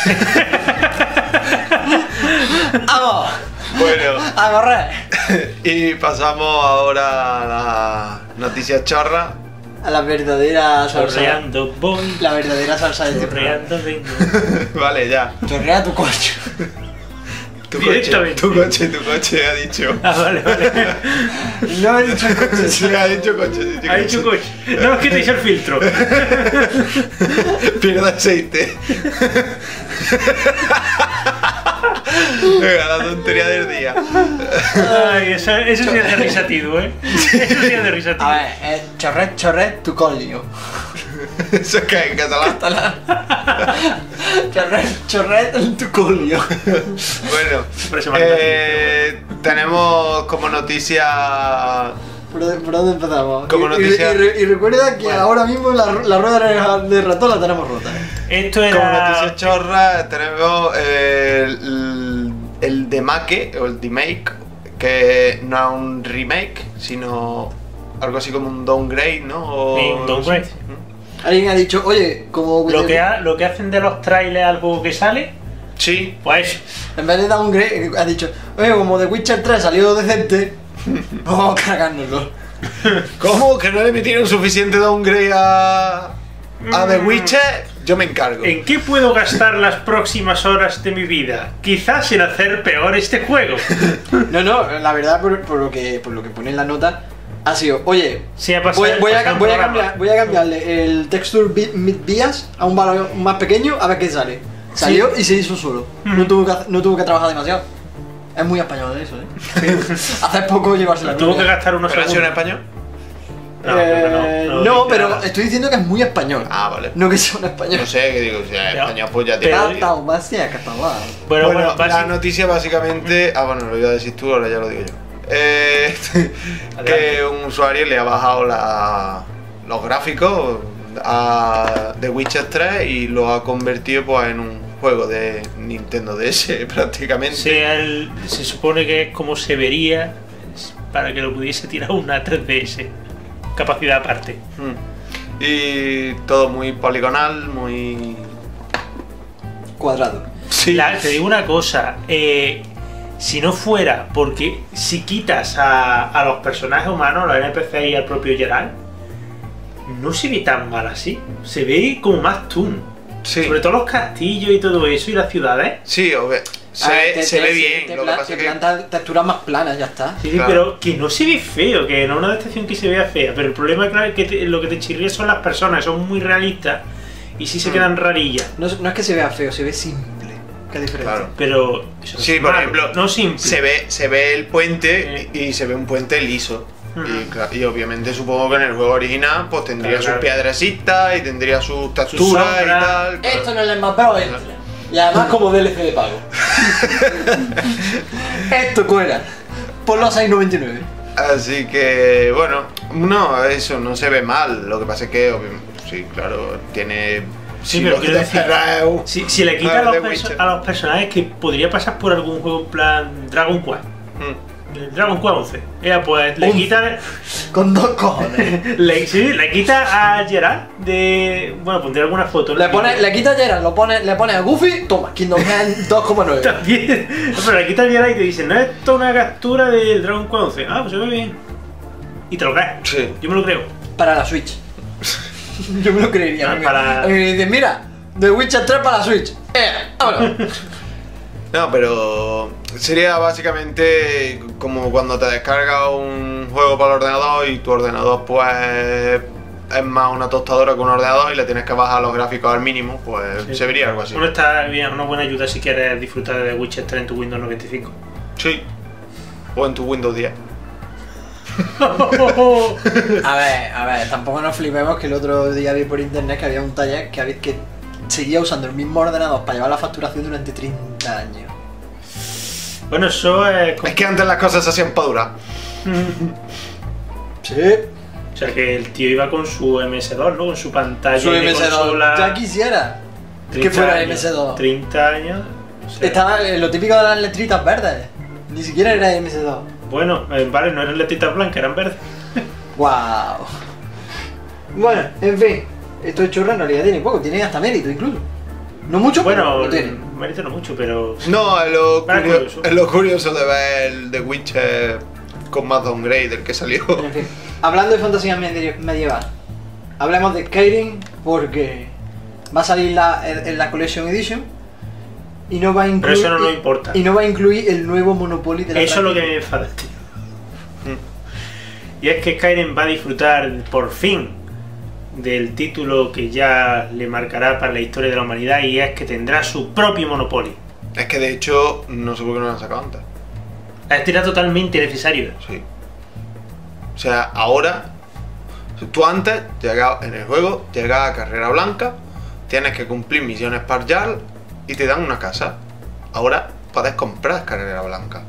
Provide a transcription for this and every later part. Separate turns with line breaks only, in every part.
¡Vamos!
Bueno,
¡A correr!
y pasamos ahora a la noticia chorra.
A la verdadera salsa.
Chorreando voy,
La verdadera salsa de programa.
chorreando vengo.
Vale, ya.
Chorrea tu coche.
Tu coche,
Directamente.
tu coche, ha dicho.
Ah, vale, vale.
No he dicho coche.
Sí, ha dicho coche.
Ha dicho coche. No, es que te hice el filtro.
Pierde aceite. Venga, la tontería del día.
Ay, eso sí es de risa, tío, ¿eh? Eso sí es de risa, tío.
A ver, chorret tu colio.
Eso es que en catalán.
Chorret tu colio.
Bueno,
Siempre se me olvida
tenemos como noticia.
¿Por dónde empezamos?
Como noticia-
Y recuerda que
Bueno.
ahora mismo la rueda de ratón la tenemos rota.
Esto
Como
era.
noticia chorra tenemos el demake o el demake, que no es un remake, sino algo así como un downgrade, ¿no? O,
Sí, un downgrade.
Alguien ha dicho, oye, como
Lo que hacen de los trailers al juego que sale,
Sí,
pues.
en vez de downgrade, ha dicho, oye, como The Witcher 3 salió decente, vamos a cargárnoslo.
¿cómo? ¿Que no le metieron suficiente downgrade a The Witcher? Yo me encargo.
¿En qué puedo gastar las próximas horas de mi vida? Quizás en hacer peor este juego.
No, la verdad, por lo que pone en la nota, ha sido, oye,
Sí, ha pasado.
voy a
pasado un programa.
cambiarle el texture mid bias a un valor más pequeño a ver qué sale. Salió y se hizo solo. No tuvo que trabajar demasiado. Es muy español eso, Hace poco llevarse la
Tuvo que gastar unos
¿Pero ha sido en
segundos.
español?
No,
pero
nada.
estoy diciendo que es muy español.
Ah, vale.
No que sea un español.
No sé, que digo, si es español pues ya te
Pero-
digo.
Catalán.
Bueno,
Bueno, la
básicamente.
noticia básicamente. Ah, bueno, lo iba a decir tú, ahora ya lo digo yo. Que un usuario le ha bajado los gráficos a The Witcher 3 y lo ha convertido pues en un juego de Nintendo DS prácticamente.
Se supone que es como se vería para que lo pudiese tirar una 3DS. Capacidad aparte.
Y todo muy poligonal, muy.
Cuadrado.
Sí.
Te digo una cosa, si no fuera porque si quitas a los personajes humanos, los NPC y al propio Geralt, no se ve tan mal así. Se ve como más toon.
Sí.
Sobre todo los castillos y todo eso y las ciudades.
Sí, se ve bien. Lo que pasa es que.
plantan texturas más planas, ya está.
Sí,
Claro.
pero que no se ve feo, que no es una adaptación que se vea fea. Pero el problema, claro, es que lo que te chirría son las personas, que son muy realistas y sí se quedan rarillas.
No es que se vea feo, se ve simple. Qué diferencia.
Claro.
Pero eso
Sí,
es
por
malo,
ejemplo,
no simple.
se ve el puente y se ve un puente liso. Y obviamente supongo que en el juego original pues tendría
Claro,
sus
claro.
piedrecitas y tendría sus texturas y
sombras.
tal. claro.
Esto no es el más pro, Y además como DLC de pago. Esto cuera. Ponlo a 6,99.
Así que bueno, no, eso no se ve mal. Lo que pasa es que sí, claro, tiene.
Sí,
si
pero
lo que
quiero
te
decir,
espera es un-
si le quita
The Witcher.
a los personajes que podría pasar por algún juego en plan Dragon Quest. Dragon Quest 11. Pues le
11.
quita.
Con 2 cojones.
Le quita a Geralt de. Bueno, pondré alguna foto.
Le quita a Geralt, le pone a Goofy, toma, Kingdom Hearts 2,9.
También. Pero le quita a Geralt y te dice, no es esto una captura del Dragon Quest 11. Ah, pues se ve bien. Y te lo crees.
Sí.
Yo me lo creo.
Para la Switch. Yo me lo creería.
Ah,
a mí
para-
me dicen, mira, The Witcher 3 para la Switch. Vámonos.
No, pero sería básicamente como cuando te descargas un juego para el ordenador y tu ordenador pues es más una tostadora que un ordenador y le tienes que bajar los gráficos al mínimo, pues
Sí.
se vería algo así.
Bueno, está bien, una buena ayuda si quieres disfrutar de The Witcher 3 en tu Windows 95.
Sí. O en tu Windows 10.
A ver, tampoco nos flipemos que el otro día vi por internet que había un taller que seguía usando el mismo ordenador para llevar la facturación durante 30 años.
Bueno, eso es.
Es que antes las cosas se hacían para durar.
Sí.
O sea, que el tío iba con su MS2, ¿no? Con su pantalla
Su
de
MS2.
consola.
Ya quisiera que
30
fuera
años,
MS2.
30 años. O sea,
Estaba lo típico de las letritas verdes. Ni siquiera era MS2.
Bueno, vale, no eran letritas blancas, eran verdes.
Wow. Bueno, en fin. Esto de chorra en realidad tiene poco, tiene hasta mérito incluso. No mucho, pero
Bueno,
lo tiene.
mérito no mucho, pero...
No,
Vale, curioso.
es lo curioso de ver el The Witcher con más downgrade, el que salió.
En fin, hablando de fantasía medieval, hablemos de Skyrim porque va a salir en la Collection Edition y no va a incluir.
Pero eso no nos importa.
Y no va a incluir el nuevo Monopoly de la
Eso es lo que
franquicia.
me enfada, tío. Y es que Skyrim va a disfrutar por fin del título que ya le marcará para la historia de la humanidad, y es que tendrá su propio Monopoly.
Es que de hecho, no sé por qué no lo han sacado antes.
Este era totalmente necesario.
Sí. O sea, ahora, tú antes, en el juego, llegas a Carrera Blanca, tienes que cumplir misiones parcial y te dan una casa. Ahora puedes comprar Carrera Blanca.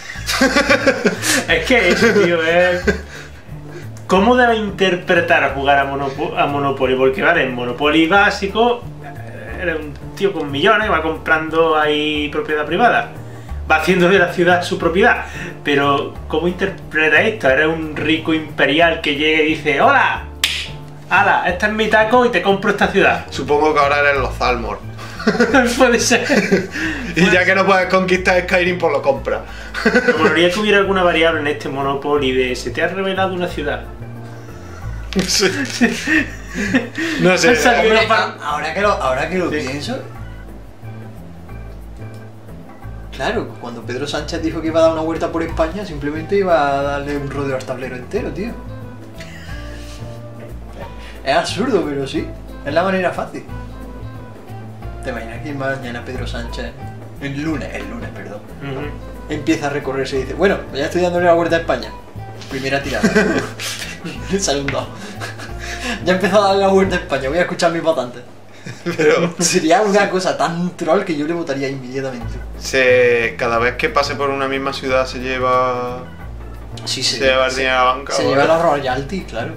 Es que eso, tío, es... ¿Cómo debe interpretar a jugar a Monopoly? Porque, vale, en Monopoly básico, era un tío con millones, va comprando ahí propiedad privada. Va haciendo de la ciudad su propiedad. Pero, ¿cómo interpreta esto? Eres un rico imperial que llega y dice: ¡Hola! ¡Hala! Este es mi taco y te compro esta ciudad.
Supongo que ahora eres los Zalmor.
Puede ser.
Y ya que no puedes conquistar Skyrim, pues lo compras.
Me molaría que hubiera alguna variable en este Monopoly de: ¿se te ha revelado una ciudad?
Sí. No sé.
Esa-
Hombre,
Pero pa-
ahora que lo
Sí.
pienso. Claro, cuando Pedro Sánchez dijo que iba a dar una vuelta por España, simplemente iba a darle un rodeo al tablero entero, tío. Es absurdo, pero sí. Es la manera fácil. ¿Te imaginas que mañana Pedro Sánchez, el lunes, perdón,
Ujú.
empieza a recorrerse y dice: bueno, pues ya estoy dándole la vuelta a España? Primera tirada. Sale un 2. Ya he empezado a darle la vuelta a España, voy a escuchar mis votantes.
Pero
Sería una cosa tan troll que yo le votaría inmediatamente.
cada vez que pase por una misma ciudad se lleva.
Sí,
Se lleva el dinero a la banca.
Se
¿o
lleva
qué?
los royalties, claro.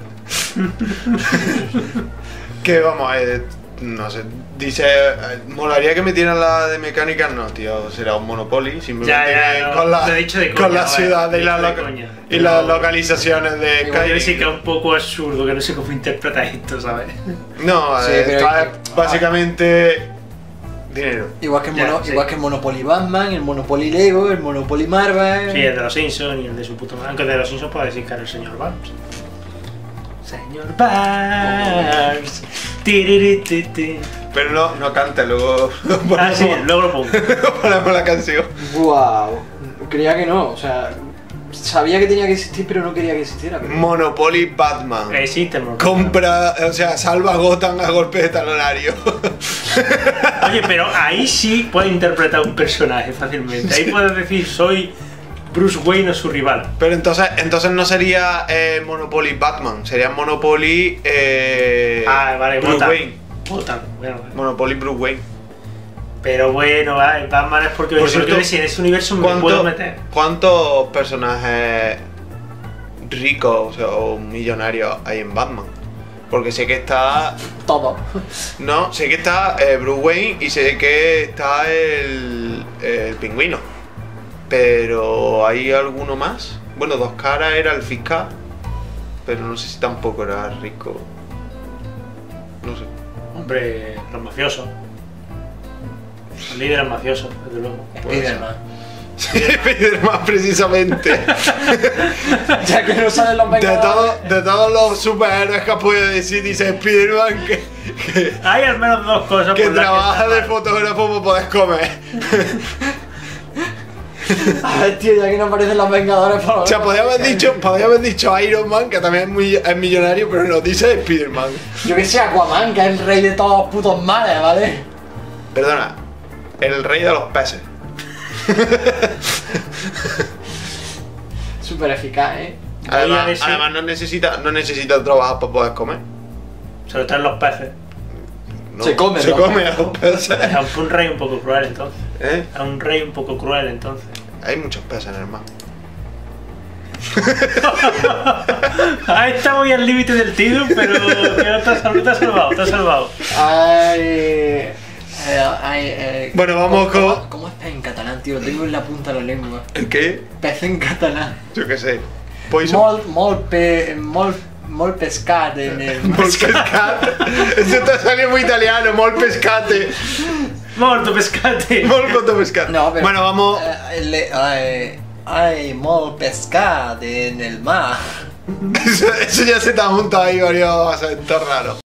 Que vamos, no sé. Dice, molaría que metieran la de mecánicas, no, tío, será un Monopoly, simplemente
Ya, no,
con la,
lo he dicho de
con
coña,
la
vale,
ciudad
lo he
y,
dicho de coña.
y las
Pero-
localizaciones de
Igual
Pero sí que es
Skyrim.
un poco absurdo, que no sé cómo interpreta esto, ¿sabes?
No,
Sí, pero
esto
es
es
que-
básicamente dinero.
Igual que,
Ya, sí.
igual que el Monopoly Batman, el Monopoly Lego, el Monopoly Marvel.
Sí, el de los Simpsons y el de su puto madre. Aunque el de los Simpsons puede decir que era el señor Barnes. Señor Barnes. Tirirititín.
Pero no canta, luego
Ah, sí, luego lo pongo.
ponemos la canción.
Wow. Creía que no, o sea, sabía que tenía que existir, pero no quería que existiera. Pero...
Monopoly Batman.
Existe el Monopoly.
Compra, o sea, salva a Gotham a golpe de talonario.
Oye, pero ahí sí puedes interpretar un personaje fácilmente. Ahí puedes decir: soy Bruce Wayne o su rival.
Pero entonces no sería Monopoly Batman, sería Monopoly
Vale,
Bruce
votan.
Wayne.
Votan, bueno.
Monopoly Bruce Wayne.
Pero bueno, vale, Batman es porque
Por cierto,
si en ese universo me puedo meter.
¿Cuántos personajes ricos o millonarios hay en Batman? Porque sé que está.
Todo.
No, sé que está Bruce Wayne y sé que está el pingüino. Pero ¿hay alguno más? Bueno, Dos Caras era el fiscal, pero no sé si tampoco era rico. No sé.
Hombre, los mafiosos. Los líderes mafiosos, desde luego.
Spiderman.
Spiderman, precisamente.
Ya que no salen los Vengadores.
De todos los superhéroes que has podido decir, dice Spiderman que
Hay al menos dos cosas
que
por las
trabaja
está
de
mal.
fotógrafo para poder comer.
A ver, tío, ya que no aparecen los Vengadores, por
O sea, podría haber dicho Iron Man, que también es millonario, pero nos dice Spiderman.
Yo que sé, Aquaman, que es el rey de todos los putos males, ¿vale?
Perdona, el rey de los peces.
Súper eficaz, ¿eh?
Además no necesita trabajar para poder comer.
Se lo traen los peces.
No,
Se come,
Se
¿no?
come a los peces.
Es un rey un poco cruel entonces.
¿Eh?
Es un rey un poco cruel entonces.
Hay muchos peces en el mar.
Ahí está muy al límite del tiro, pero te has salvado.
Ay.
Bueno, vamos con-
¿Cómo es pez en catalán, tío? Lo tengo en la punta de la lengua.
¿El qué?
Pez en catalán.
Yo qué sé. Poison.
Molt Mol pescate nel mar.
Mol pescate. Eso te salió muy italiano, mol pescate.
Molto pescate.
Molto pescate.
No, pero...
Bueno, vamos...
Hay mol pescate nel mar.
Eso ya se te ha juntado ahí varios acentos raros.